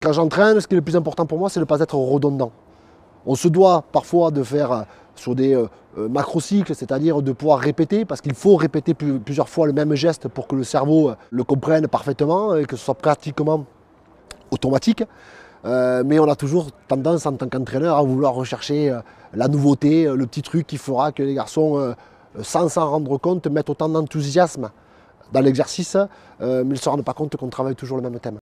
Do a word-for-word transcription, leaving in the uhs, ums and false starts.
Quand j'entraîne, ce qui est le plus important pour moi, c'est de ne pas être redondant. On se doit parfois de faire sur des euh, macrocycles, c'est-à-dire de pouvoir répéter, parce qu'il faut répéter plus, plusieurs fois le même geste pour que le cerveau le comprenne parfaitement et que ce soit pratiquement automatique. Euh, mais on a toujours tendance en tant qu'entraîneur à vouloir rechercher euh, la nouveauté, euh, le petit truc qui fera que les garçons, euh, sans s'en rendre compte, mettent autant d'enthousiasme dans l'exercice, euh, mais ils ne se rendent pas compte qu'on travaille toujours le même thème.